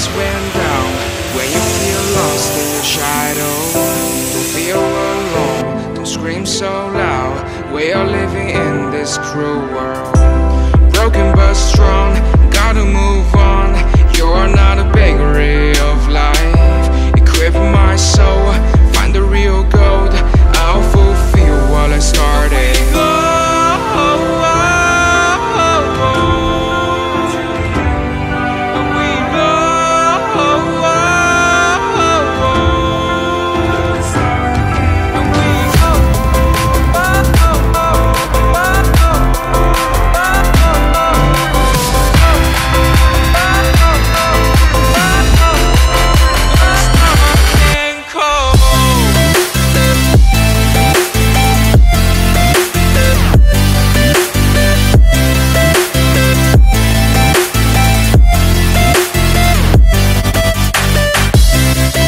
lights went down, when you feel lost in your shadow, don't feel alone, don't scream so loud. We are living in this cruel world, broken but strong, gotta move on.